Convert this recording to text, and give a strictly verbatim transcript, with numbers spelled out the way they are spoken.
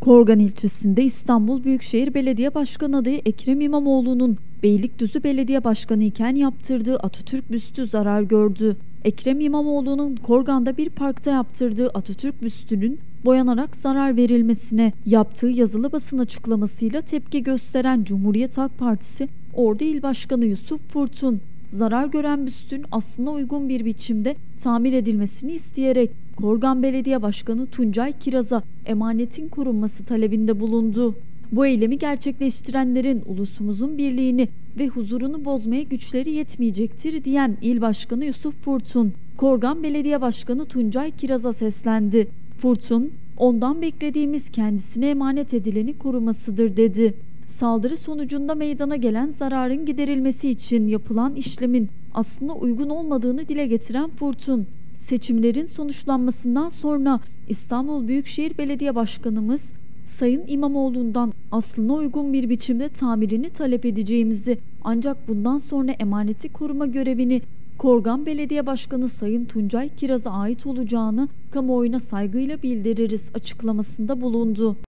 Korgan ilçesinde İstanbul Büyükşehir Belediye Başkanı adayı Ekrem İmamoğlu'nun Beylikdüzü Belediye Başkanı iken yaptırdığı Atatürk büstü zarar gördü. Ekrem İmamoğlu'nun Korgan'da bir parkta yaptırdığı Atatürk büstünün boyanarak zarar verilmesine yaptığı yazılı basın açıklamasıyla tepki gösteren Cumhuriyet Halk Partisi Ordu İl Başkanı Yusuf Furtun, zarar gören büstün aslına uygun bir biçimde tamir edilmesini isteyerek Korgan Belediye Başkanı Tuncay Kiraz'a emanetin korunması talebinde bulundu. Bu eylemi gerçekleştirenlerin ulusumuzun birliğini ve huzurunu bozmaya güçleri yetmeyecektir diyen İl Başkanı Yusuf Furtun, Korgan Belediye Başkanı Tuncay Kiraz'a seslendi. Furtun, ondan beklediğimiz kendisine emanet edileni korumasıdır dedi. Saldırı sonucunda meydana gelen zararın giderilmesi için yapılan işlemin aslında uygun olmadığını dile getiren Furtun, seçimlerin sonuçlanmasından sonra İstanbul Büyükşehir Belediye Başkanımız Sayın İmamoğlu'ndan aslına uygun bir biçimde tamirini talep edeceğimizi, ancak bundan sonra emaneti koruma görevini Korgan Belediye Başkanı Sayın Tuncay Kiraz'a ait olacağını kamuoyuna saygıyla bildiririz açıklamasında bulundu.